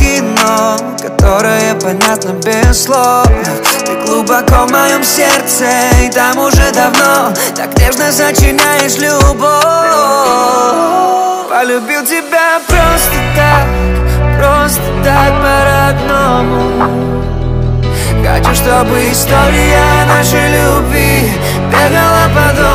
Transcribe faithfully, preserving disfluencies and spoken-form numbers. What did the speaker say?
кино, которое понятно без слов. Ты глубоко в моем сердце, и там уже давно так нежно сочиняешь любовь. Полюбил тебя просто так, просто так по-родному. Хочу, чтобы история нашей любви бегала по дому.